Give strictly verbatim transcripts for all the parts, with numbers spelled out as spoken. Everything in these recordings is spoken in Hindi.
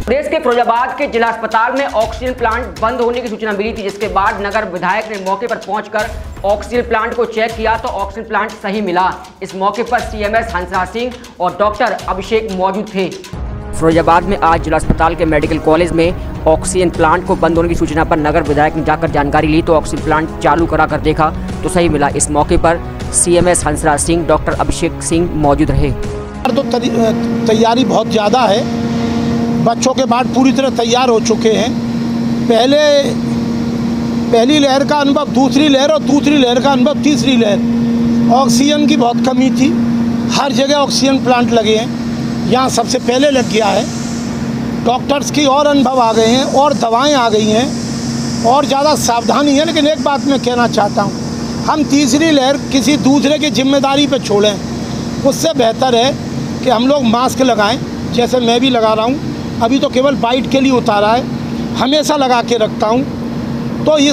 प्रदेश के फिरोजाबाद के जिला अस्पताल में ऑक्सीजन प्लांट बंद होने की सूचना मिली थी, जिसके बाद नगर विधायक ने मौके पर पहुंचकर ऑक्सीजन प्लांट को चेक किया तो ऑक्सीजन प्लांट सही मिला। इस मौके पर सीएमएस हंसराज सिंह और डॉक्टर अभिषेक मौजूद थे। फिरोजाबाद में आज जिला अस्पताल के मेडिकल कॉलेज में ऑक्सीजन प्लांट को बंद होने की सूचना पर नगर विधायक ने जाकर जानकारी ली तो ऑक्सीजन प्लांट चालू करा कर देखा तो सही मिला। इस मौके पर सीएमएस हंसराज सिंह, डॉक्टर अभिषेक सिंह मौजूद रहे। तो तैयारी बहुत ज़्यादा है, बच्चों के बाद पूरी तरह तैयार हो चुके हैं। पहले पहली लहर का अनुभव, दूसरी लहर और दूसरी लहर का अनुभव तीसरी लहर। ऑक्सीजन की बहुत कमी थी, हर जगह ऑक्सीजन प्लांट लगे हैं, यहाँ सबसे पहले लग गया है। डॉक्टर्स की और अनुभव आ गए हैं और दवाएं आ गई हैं और ज़्यादा सावधानी है। लेकिन एक बात मैं कहना चाहता हूँ, हम तीसरी लहर किसी दूसरे की जिम्मेदारी पर छोड़ें। उससे बेहतर है कि हम लोग मास्क लगाएं, जैसे मैं भी लगा रहा हूँ। अभी तो केवल बाइट के लिए उतारा है, हमेशा लगा के रखता हूँ। तो इस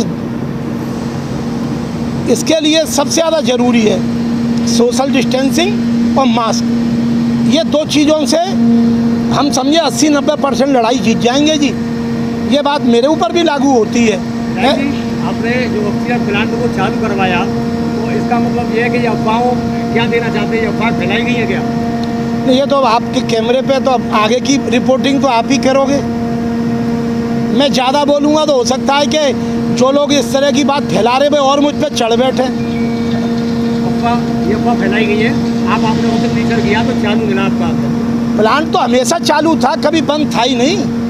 इसके लिए सबसे ज़्यादा ज़रूरी है सोशल डिस्टेंसिंग और मास्क। ये दो चीज़ों से हम समझे अस्सी नब्बे परसेंट लड़ाई जीत जाएंगे जी। ये बात मेरे ऊपर भी लागू होती है। आपने जो ऑक्सीजन प्लांट को चालू करवाया तो इसका मतलब ये है कि ये अफवाहों क्या देना चाहते हैं, ये अफवाह फैलाई गई है क्या? ये तो आपके कैमरे पे तो आगे की रिपोर्टिंग तो आप ही करोगे। मैं ज़्यादा बोलूँगा तो हो सकता है कि जो लोग इस तरह की बात फैला रहे वे और मुझ पे चढ़ बैठे। अफवाह ये अफवाह फैलाई गई है। आप आपने ऑक्सीजन लीटर किया तो चालू मिला आपका? प्लांट तो हमेशा चालू था, कभी बंद था ही नहीं।